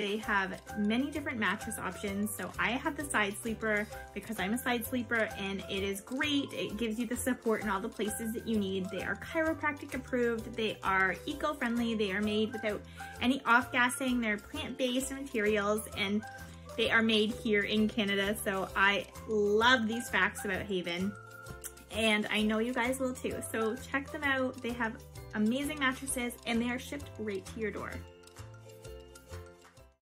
They have many different mattress options. So I have the side sleeper because I'm a side sleeper, and it is great. It gives you the support in all the places that you need. They are chiropractic approved. They are eco-friendly. They are made without any off-gassing. They're plant-based materials, and they are made here in Canada. So I love these facts about Haven, and I know you guys will too. So check them out. They have amazing mattresses, and they are shipped right to your door.